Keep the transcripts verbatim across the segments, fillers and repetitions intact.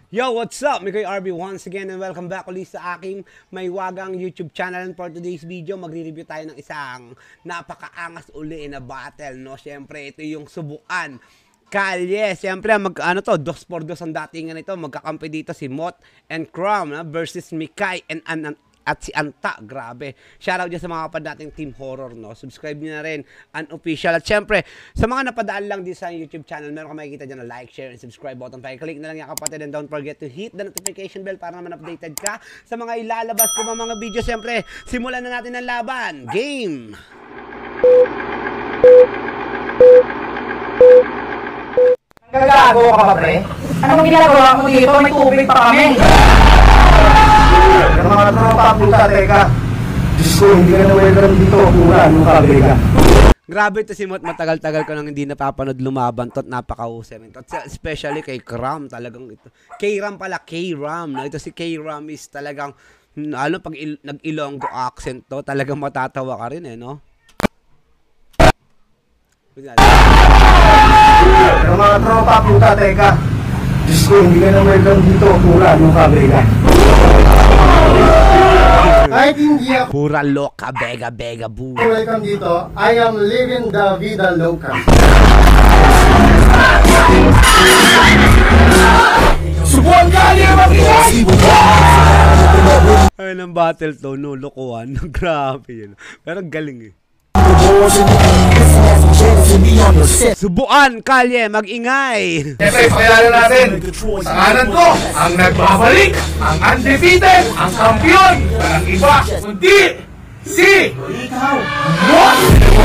Yo, what's up? Mikoy R B once again and welcome back ulit sa aking may wagang YouTube channel. And for today's video, magre-review tayo ng isang napakaangas uli na battle, no? Siyempre, ito yung subukan. Kalye, siyempre, mag, ano to, dos por dos ang datingan nito. Magkakampi dito si Moth and Crom, no? Versus Mikay and An at si Anta. Grabe. Shoutout dyan sa mga kapad nating Team Horror, no? Subscribe nyo na rin, unofficial. At syempre, sa mga napadaan lang din sa YouTube channel, meron ka makikita dyan na like, share, and subscribe button. Click na lang yung kapatid, and don't forget to hit the notification bell para naman updated ka sa mga ilalabas ko mga video. Syempre, simulan na natin ang laban. Game! Gagago ka ba, pre? Anong ginagawa mo dito? May tubig pa kami. Yung mga tropa, puta, teka. Diyos ko, hindi ka na welcome dito. Pura, ano ka, Vega? Grabe ito si Moth, matagal-tagal ko nang hindi napapanood lumaban to at napaka-usem. Especially kay Crom, talagang ito. K-Ram pala, K-Ram. No? Ito si K-Ram is talagang, ano, pag nag-Ilonggo accent to, talagang matatawa ka rin eh, no? Yung mga tropa, puta, teka. Diyos ko, hindi ka na welcome dito. Pura, ano ka, Vega? Kahit hindi ako Pura loca, bega, bega, boo. welcome dito, I am living the vida loca. Subuan ka niya mag-iwas! Ay, ng battle to, no, lokohan. Grabe yun. Pero galing eh. Subuan, kalye, mag-ingay. Siyempre, pakilala natin, sa kanan ko, ang nagbabalik, ang undefeated, ang kampiyon, ang iba, kundi si Moth!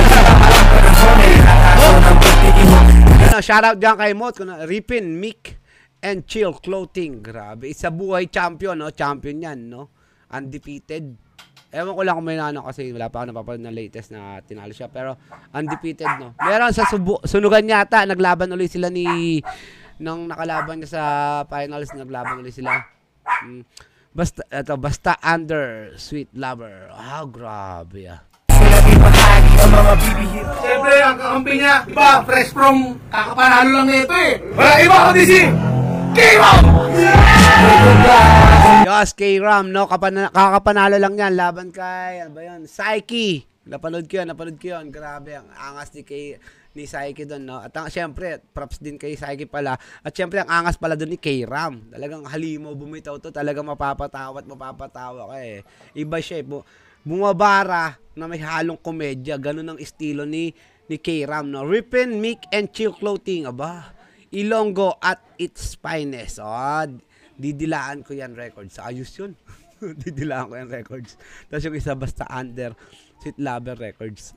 Shoutout dyan kay Moth, Ripin, Mick, and Chill Clothing. Grabe, isa buhay champion, no? Champion yan, no? Undefeated. Ewan ko lang kung may nano kasi wala pa ako napapanood na latest na tinalo siya. Pero undefeated, no? Meron sa subu sunugan yata. Naglaban ulit sila ni... Nang nakalaban niya sa finals, naglaban ulit sila. Hmm. Basta, eto, basta under Sweet Lover. Ah, oh, grabe ah. Siyempre, ang kakampi niya, iba, fresh from kakapanalo lang nito eh. Wala iba kundi si K-Ram! Yes, K-Ram, no? Kapan kakapanalo lang yan. Laban kay, ano ba yun? Psyche. Napanood ko yun, napanood ko yun. Grabe, ang angas ni, K ni Psyche doon, no? At ang, syempre, props din kay Psyche pala. At syempre, ang angas pala doon ni K-Ram. Talagang halimo, bumitaw to. Talagang mapapatawa at mapapatawa ka eh. Iba siya eh. Bumabara na may halong komedya. Ganun ang estilo ni, ni K-Ram, no? Ripin, Mick, and Chill Clothing. Aba, Ilonggo at its finest. Oh, didilaan ko yan records. Ayos yun. Didilaan ko yan records. Tapos yung isa basta under Sweet Lover Records.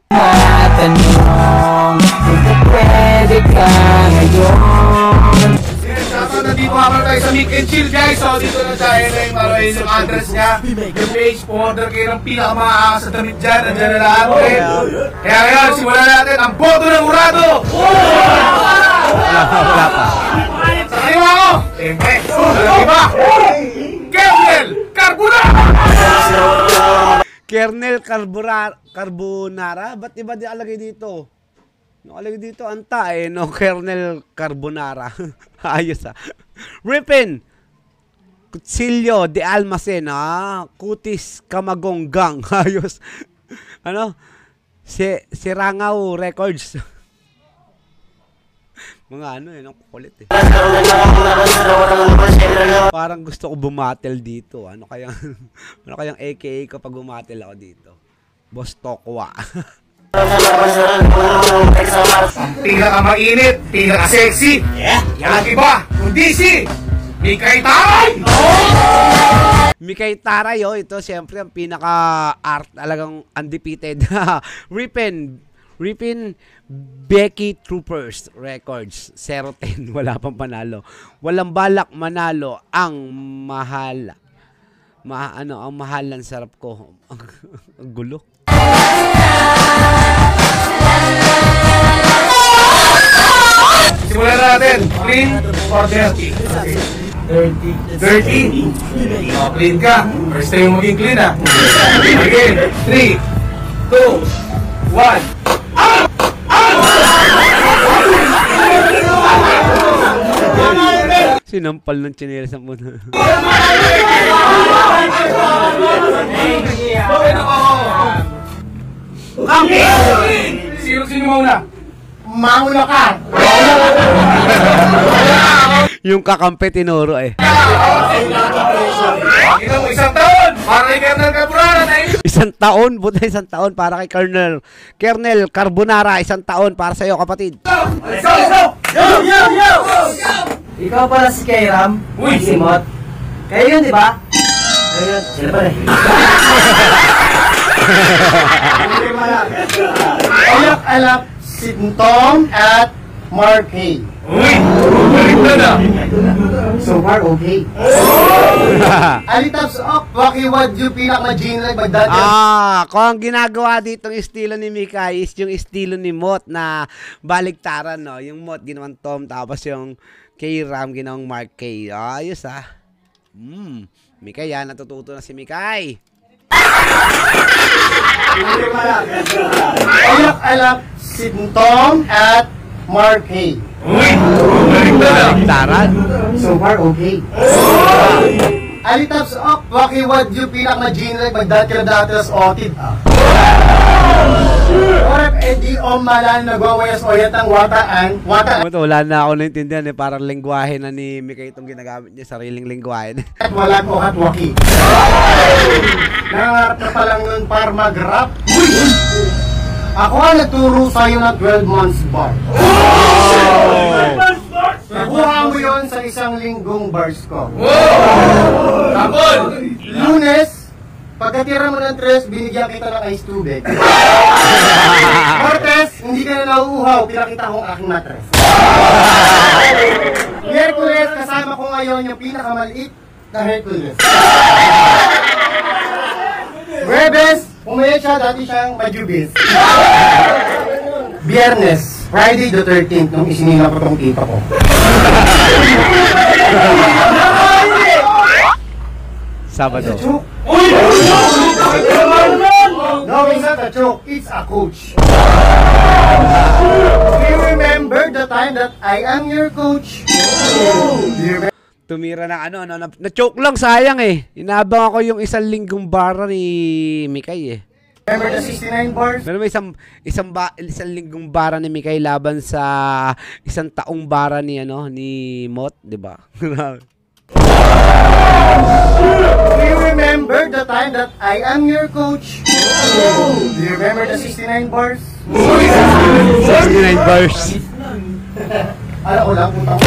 Yes, so nandito nga pala tayo sa Mick and Chill, guys. So dito na tayo na yung maroon yung address niya. Yung page, order kayo ng pinakamaakas sa damit dyan. Nandiyan na lahat eh. Kaya ngayon, simulan natin ang boto ng urado! Wala pa, wala pa. Sa kaliwa ko, siyempre, sa iba, Kernel Carbonara! Kernel Carbonara, Carbonara? Ba't iba di alagay dito? Nakalagay dito, Anta eh, no? Kernel Carbonara. Ayos ah. Ripin, Kutsilyo de Almacen, ah. Kutis Kamagonggang. Ayos. Ano? Si Sirangaw Records. Mga ano eh, nang kukulit eh. Parang gusto ko bumatel dito. Ano kayang, ano kayang A K A ko pag bumatel ako dito? Boss Tokwa. Pinaka-mainit, pinaka-sexy, yan iba, kundi si Mikay Taray! Mikay Taray, oh, ito siyempre ang pinaka-art, talagang undefeated. Ripin, Ripin Becky Troopers Records, zero ten, wala pang panalo. Walang balak manalo ang mahal. Ma ano, ang mahal ng sarap ko. Ang gulo. Simulan natin, clean or dirty? Dirty. Dirty? Oh, clean ka. First time mo maging clean ah. Again, three, two, one. Out! Out! Sinampal ng tsinelas ng puno. Sino sino mauna? Mauna ka! Yung kakampi tinuro eh. Ito mo isang taon para kay Colonel Carbonara na Isang taon, buta isang taon para kay Colonel. Colonel Carbonara, isang taon para sa'yo kapatid. Let's go, let's go! Yo, yo, yo! Ikaw pala si Kairam, Uy! si Mot. Kayo yun, di ba? Kayo yun, sila pala eh. Alak-alak si Tom at Mark Hay. Uy! Balik na na! So far, okay. Alitaps up, wakiwad yung pinaka-majinlag magdati. Ah, kung ang ginagawa dito ng estilo ni Mikay is yung estilo ni Mot na baliktaran, no? Yung Mot ginawang Tom, tapos yung kay Ram ginawang Mark K. Ayos ah. Hmm, Mikay yan, natututo na si Mikay. Alak-alak si Tom at Mark Hay. Uy! Balik na na! Baliktaran. So far, okay. Alitaps up, wakiwad yung pinaka-majinlag magdati ka dati sa otid. Orep edi om malan nagwawayas oyat ang wataan. Wataan Mot, wala na ako naintindihan eh. Parang lengguwahe na ni Mikay itong ginagamit niya. Sariling lengguwahe. at walang o at waki. Nangangarap ka pa lang nun para mag-rap. Ako ang nagturo sa'yo ng twelve months bar. Nakuha mo yun sa isang linggong bars ko. Tapon! Lunes, pagkatira mo ng tres, binigyan kita ng ice tubig. Martes, hindi ka na nauuhaw, pinakita kong aking matres. Miyerkules, kasama ko ngayon yung pinakamaliit na Hercules. Huwebes, umaya siya, dati siyang majubis. Biyernes, Friday the thirteenth, nung isinila ko tong tita ko. Sabado. Chuk. No, it's not a joke, it's a coach. Do you remember the time that I am your coach? Do you remember? Tumira ng ano, ano, na- na-choke lang, sayang eh. Inabang ako yung isang linggong bara ni Mikay eh. Remember the sixty-nine bars? Pero may isang, isang, ba, isang linggong bara ni Mikay laban sa isang taong bara ni, ano, ni Mot, di ba? Do you remember the time that I am your coach? Do you remember the sixty-nine bars? sixty-nine bars. Alam ko lang, punta ko.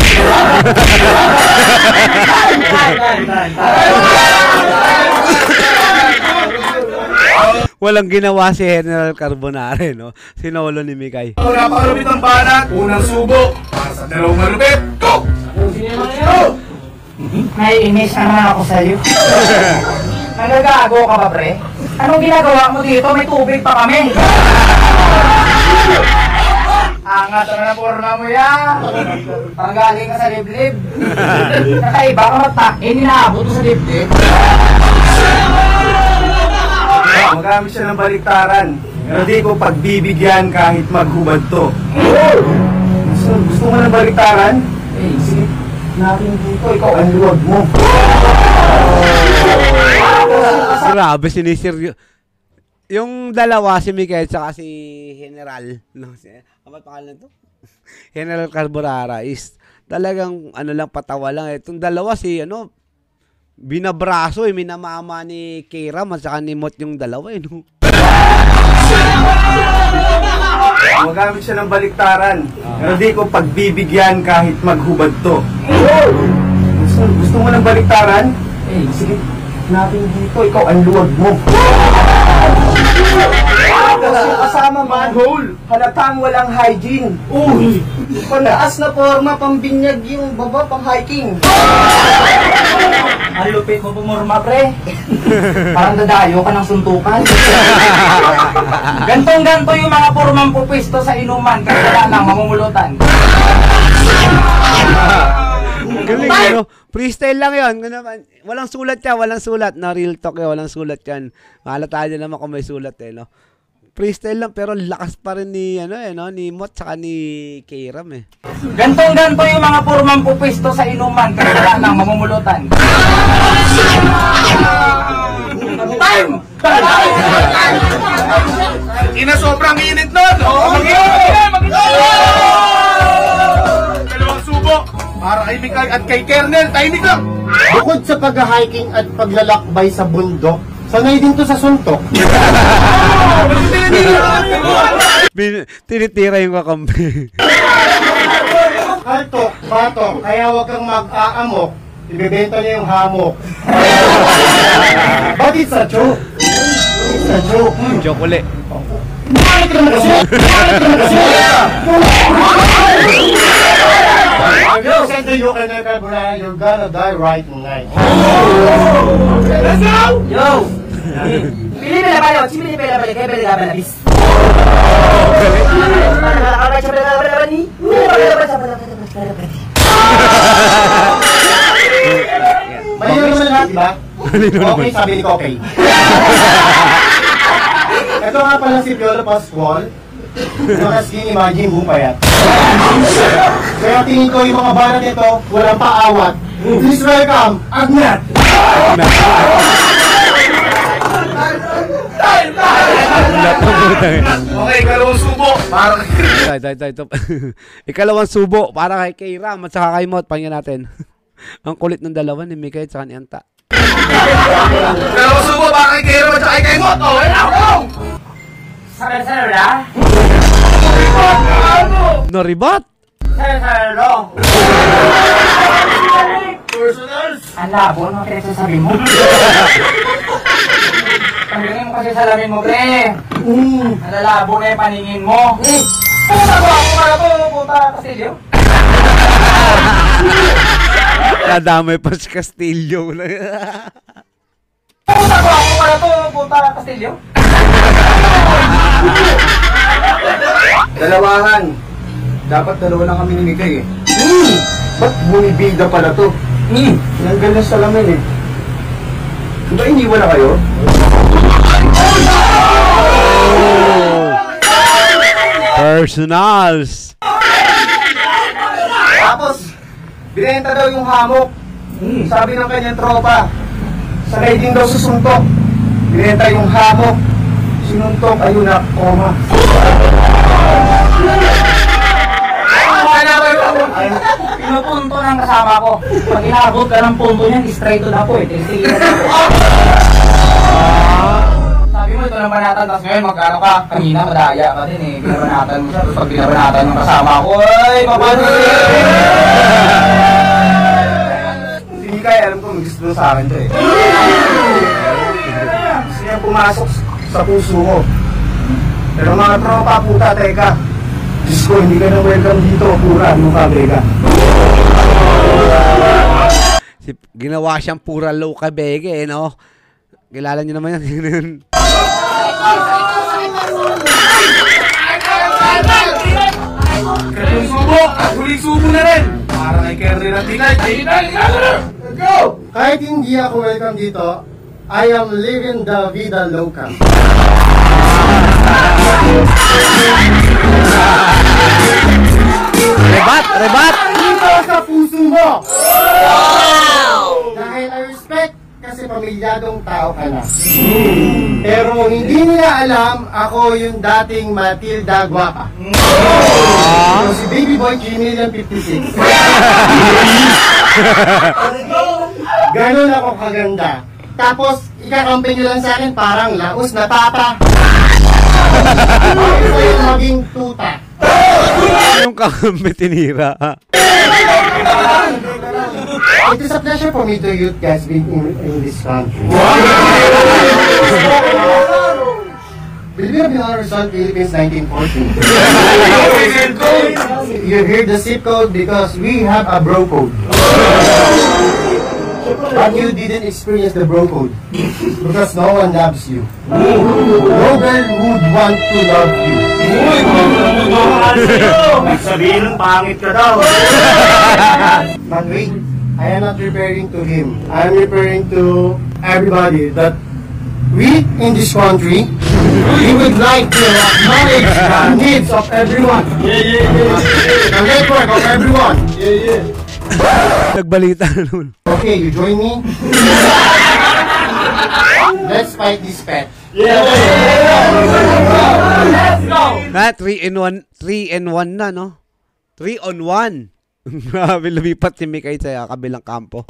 Walang ginawa si General Carbonara, no? Sinolo ni Mikay. Kung napakalupit ng banat, unang subo. Para sa dalawang malupit, go! Go! Naiinis na naman ako sa'yo. Nagagago ka ba, pre? Anong ginagawa mo dito? May tubig pa kami. Angat na na porma mo yan. Panggaling ka sa liblib. Nakaiba ka matakin, inaabot mo sa liblib. Magamit siya ng baliktaran. Pero di ko pagbibigyan kahit maghubad to. So, gusto mo ng baliktaran? Eh, sige. Natin dito, ikaw ang luwag mo. Grabe, sinisiryo. Yung dalawa, si Mikay at si General, no? Si, ano ba pangalan to? General Carbonara is talagang ano lang, patawa lang. Itong dalawa si ano, binabraso eh, minamama ni Kairam at saka ni Mot yung dalawa eh, no? Magamit siya ng baliktaran. Pero di ko pagbibigyan kahit maghubad to. So, gusto mo ng baliktaran? Eh, sige. Natin dito, ikaw ang luwag mo. Kasi kasama manhole, halatang walang hygiene. Uy! Panaas na forma, pambinyag yung baba, pang hiking. Ang lupit mo pumurma, pre. Parang dadayo ka ng suntukan. Gantong-ganto yung mga purmang pupwisto sa inuman kasi wala lang mamumulutan. Galing, ano? Freestyle lang yun. Ano naman, walang sulat yan, walang sulat. Na real talk yun, walang sulat yan. Mahalata nyo naman kung may sulat eh, no? freestyle lang pero lakas pa rin ni ano eh no, ni Mot saka ni Kairam eh. Gantong-ganto yung mga purmang pupisto sa inuman kaya wala nang mamumulutan. Time! Ina, sobrang init nun! Oo, mag-init! Dalawang subo! Para kay Mikay at kay Kernel, tahimik lang! Bukod sa pag-hiking at paglalakbay sa bundok, sanay din to sa suntok. Bin- tinitira yung kakampi. Kaltok, batok, kaya huwag kang mag-aamok. Ibebenta niya yung hamok. But it's a joke. It's a joke. Joke ulit. Bakit ka na kasi? Bakit ka na kasi? If you send to you and you're gonna die right tonight. Let's go! Yo! Pili pila balik, pili pila balik, kaya pili balik bis. Malino naman lahat, diba? Okay, sabi ni Kokey. Ito nga pala si Piolo Pascual. Nakasking imagine buong payat. Kaya tingin ko yung mga banat nito, walang paawat. Please welcome, Agnat! Okay, kalawang subo! Para kay... Tay, tay, tay, top. Ikalawang subo para kay Kairam at saka kay Mot. Pakinggan natin. Ang kulit ng dalawa ni Mikay at saka ni Anta. Dalawang subo para kay Kero at kay kay Mot! Oh, ayun ako! Sar-sar na? No ribat! Sar-sar no? Personals! Ang labo ng pinagsasabi mo. Paningin mo kasi salamin mo, pre. Ang lalabo na yung paningin mo. Puta ko ako para po, puta Castillo. Nadamay pa si Castillo. Puta ko ako para po, puta Castillo. Dalawahan. Dapat dalawa lang kami ni Mikay eh. Hmm! Ba't bumibida pala to? Hmm! Nanggal na sa lamin eh. Diba iniwan na kayo? Personals! Tapos, binenta daw yung hamok. Sabi ng kanyang tropa, sanay din daw sa suntok. Binenta yung hamok. Sinuntok, ayun na, koma. Pinupunto ng kasama ko. Pag inabot ka ng punto niyan, straight to the point. Tinitigil na ako. Sabi mo, ito ng banatan, tapos ngayon magkano ka? Kanina, madaya ka din eh. Binabanatan mo siya, tapos pag binabanatan ng kasama ko, ay, paano Si Mikay, alam ko, mag-gusto sa akin to eh. Gusto niya pumasok sa puso ko. Pero mga tropa, puta, teka. Diyos ko, hindi ka na welcome dito, pura, ano ka, brega. Si, ginawa siyang pura low kabege, eh, no? Kilala niyo naman yan. Kalawang subo! At huling subo na rin! Para kay Kernel at Mikay. Let's go! Kahit hindi ako welcome dito, I am living the vida loca. Rebat! Rebat! Dito sa puso mo! Dahil I respect kasi pamilyadong tao ka na. Pero hindi nila alam ako yung dating Matilda Guapa. So, si Baby Boy G-Million fifty-six. Ganon ako kaganda. Tapos, ikakampi nyo lang sa akin parang laos na papa. Gusto yung maging tuta. Yung kakambi tinira. It is a pleasure for me to you guys being in, in this country. Believe it or not, Philippines nineteen fourteen. You hear the zip code because we have a bro code. But you didn't experience the bro code because no one loves you. No girl would want to love you. Sabihin ng pangit ka daw. But wait, I am not referring to him. I am referring to everybody that we in this country, we would like to acknowledge the needs of everyone. Yeah, yeah, yeah. The network of everyone. Yeah, yeah. Nagbalita na nun. Okay, you join me? Let's fight this pet. Na, three in one, three in one na, no? three on one. Grabe, lumipat si Mikay sa kabilang kampo.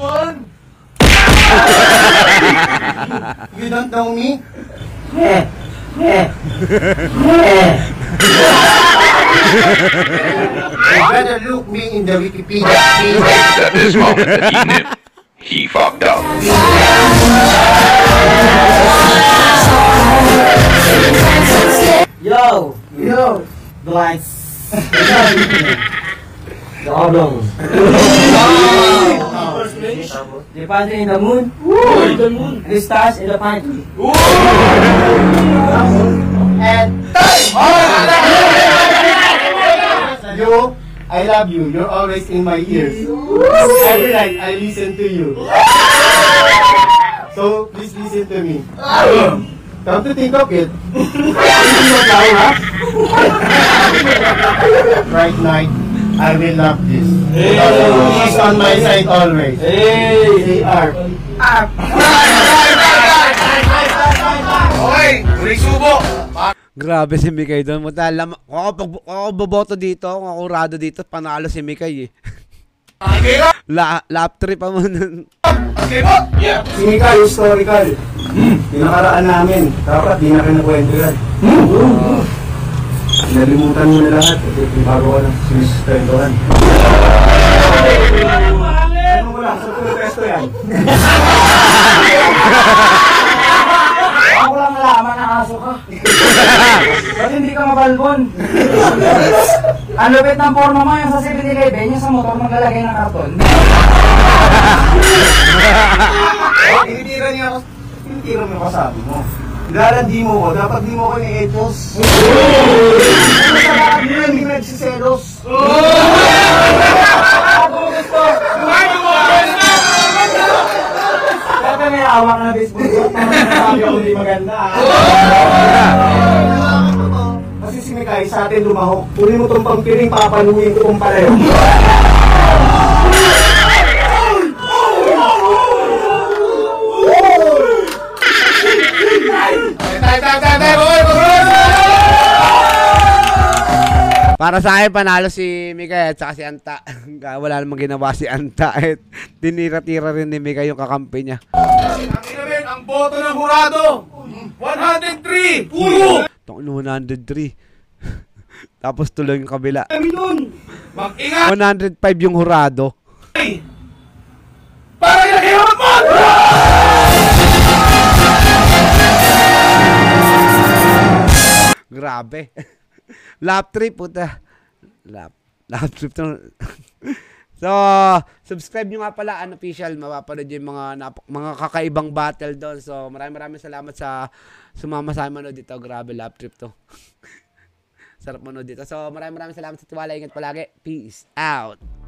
You don't know me? You better look me in the Wikipedia page. At this moment that he knew, he fucked up. Yo! Yo! Blinds! The oblong. The planet in the moon. The moon. The stars in the pine tree. And you, I love you. You're always in my ears. Every night I listen to you. So please listen to me. Come to think of it, right night, I will love this. He's on my side always. Hey, R. Okay, uli subo. Grabe si Mikay doon. Muta, alam, ako, pag, ako boboto dito, ako kurado dito, panalo si Mikay eh. Okay ba? La, lap trip pa mo nun. Okay ba? Yeah. Si Mika, historical. Pinakaraan namin. Dapat di na kinakwento yan. Nalimutan mo na lahat. Bago ka lang sinustentohan. Ano mo lang, sa protesto yan. Ako lang nalaman na aso ka. Ba't hindi ka mabalbon? Ang lupit ng forma mo yung sa seven eleven, yung sa motor maglalagay ng karton. Tinitira niya ako. Tinitira mo yung kasabi mo. Lalandi mo ko. Dapat di mo ko ni Ethos. Ano sa lahat mo yan? Hindi mo nagsiselos. Dapat may awak na baseball ko. Sabi ako hindi maganda. Kasi si Mikay sa atin lumahok. Kunin mo itong pampiring, papaluin ko itong pareho. Tay, tay, tay, tay, boy, boy! Para sa akin, panalo si Mikay at saka si Anta. Wala namang ginawa si Anta. Eh, tinira-tira rin ni Mikay yung kakampi niya. Ang inamin, ang boto ng hurado. one hundred three! Puro! Itong one hundred three. Tapos tuloy yung kabila. Mag-ingat! one hundred five yung hurado. Para inakihamot mo! Grabe. Lap trip, puta. Lap, lap trip to. So, subscribe nyo nga pala, unofficial, mapapanood yung mga, nap- mga kakaibang battle doon. So, maraming maraming salamat sa sumama sa manood dito. Grabe, lap trip to. Sarap manood dito. So, maraming maraming salamat sa tiwala. Ingat palagi. Peace out.